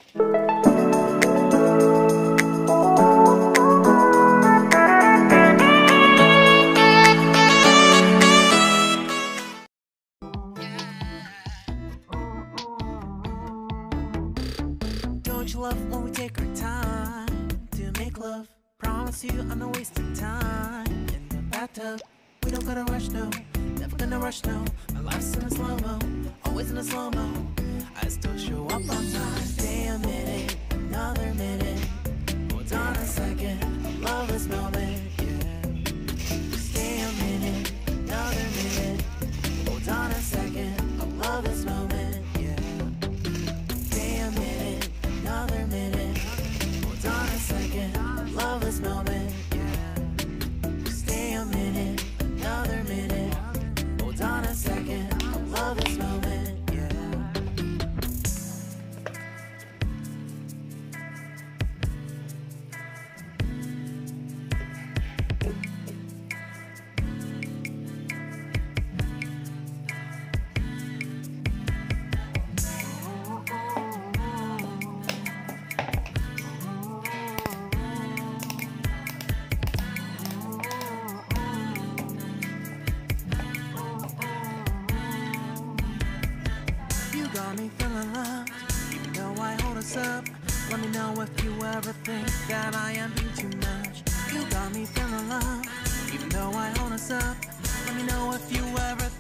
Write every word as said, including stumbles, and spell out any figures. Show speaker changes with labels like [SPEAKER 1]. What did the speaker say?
[SPEAKER 1] Don't you love when we take our time to make love? Promise you I'm not wasting time in the bathtub. We don't gotta rush, no, never gonna rush, no. My life's in a slow-mo, always in a slow-mo. I still show up on time. Stay a minute, another minute. Hold on a second, I love this moment, yeah. Stay a minute, another minute. Hold on a second, I love this moment, yeah. Stay a minute, another minute. Hold on a second, I love this moment, yeah. Stay a minute, another minute. Hold on a second, I love this moment, yeah. You got me feeling loved, even though I hold us up. Let me know if you ever think that I am being too much. You got me feeling loved, even though I hold us up. Let me know if you ever